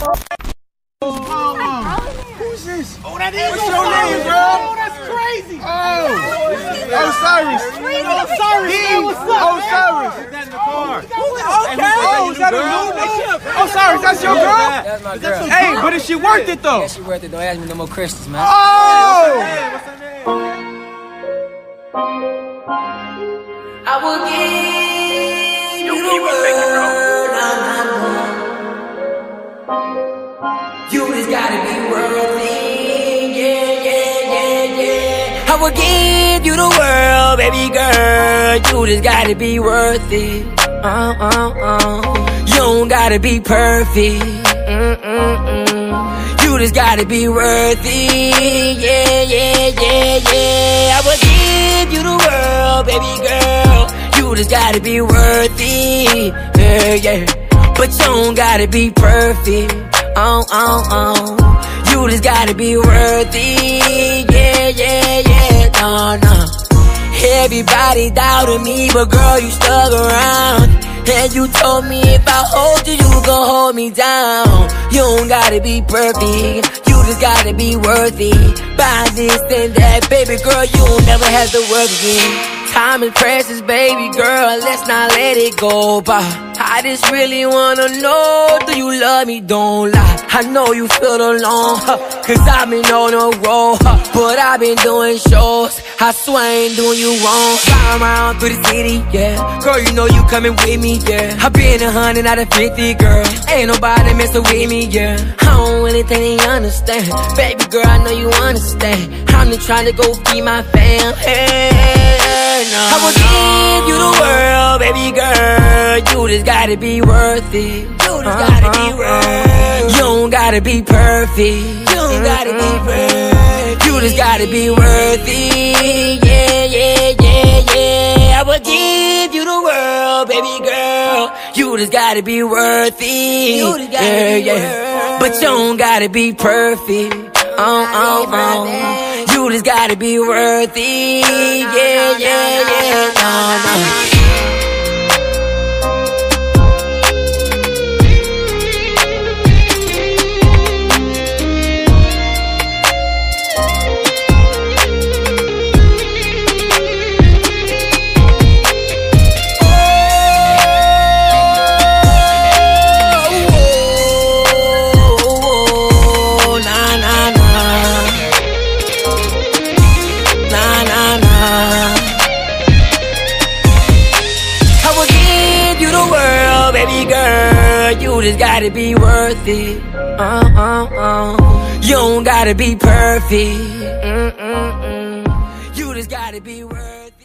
Who's this? Oh, that is What's your name, bro? Oh, that's crazy. Osiris. What's up, Osiris. Is that in the car? Okay. Oh, is that a new name? Osiris, that's your girl? That's my girl. Hey, but is she worth it though? Yeah, she worth it. Don't ask me no more questions, man. Oh! What's her name? I will give you the world. You just gotta be worthy. Yeah. I will give you the world, baby girl. You just gotta be worthy. You don't gotta be perfect. You just gotta be worthy. Yeah. I will give you the world, baby girl. You just gotta be worthy. Yeah. But you don't gotta be perfect. You just gotta be worthy. Yeah. No. Everybody doubted me, but girl, you stuck around. And you told me if I hold you, you gon' hold me down. You don't gotta be perfect, you just gotta be worthy. Buy this and that, baby girl, you don't never have to work again. Time is precious, baby girl, let's not let it go by. I just really wanna know, do you love me? Don't lie. I know you feel alone, cause I've been on a roll, but I've been doing shows. I swear I ain't doing you wrong. Fly around through the city, yeah. Girl, you know you coming with me, yeah. I been 100 out of 50, girl. Ain't nobody messing with me, yeah. I don't really think they understand. Baby girl, I know you understand. I'm just trying to go feed my fam. Hey, no. I will give you the world, baby girl. You just gotta be worth it. You just gotta be worth it. You don't gotta be perfect. You don't gotta be perfect. You just gotta be worthy. Yeah. I will give you the world, baby girl. You just gotta be worthy. You just gotta be worthy. But you don't gotta be perfect. You just gotta be worthy. Yeah. No. Baby girl, you just gotta be worth it. You don't gotta be perfect. You just gotta be worth it.